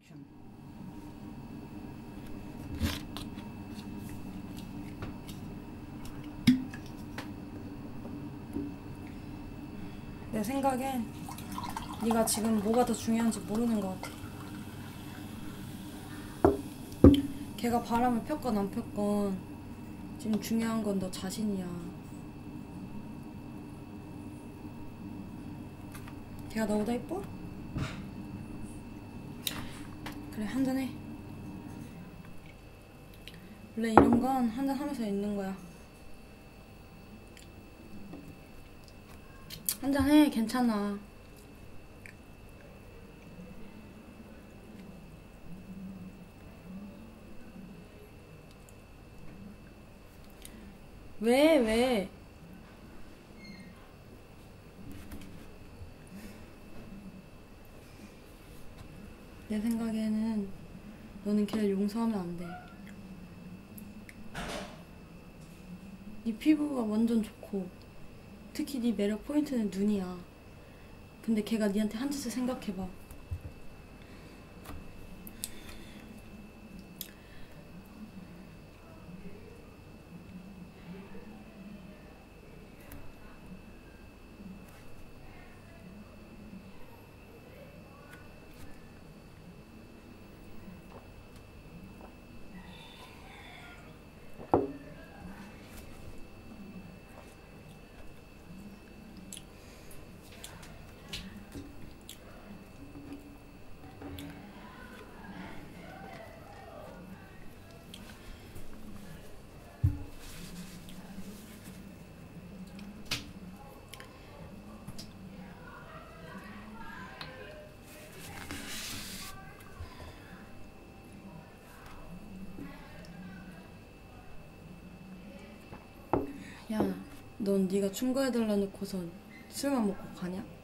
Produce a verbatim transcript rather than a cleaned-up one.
액션. 내 생각엔 네가 지금 뭐가 더 중요한지 모르는 것 같아. 걔가 바람을 폈건 안 폈건 지금 중요한 건 너 자신이야. 걔가 너보다 예뻐? 그래, 한잔해. 원래 이런 건 한잔하면서 있는 거야. 한잔해, 괜찮아. 왜, 왜? 내 생각에는 너는 걔를 용서하면 안 돼. 네 피부가 완전 좋고 특히 네 매력 포인트는 눈이야. 근데 걔가 네한테 한 짓을 생각해봐. 야, 넌 네가 충고해달라 놓고선 술만 먹고 가냐?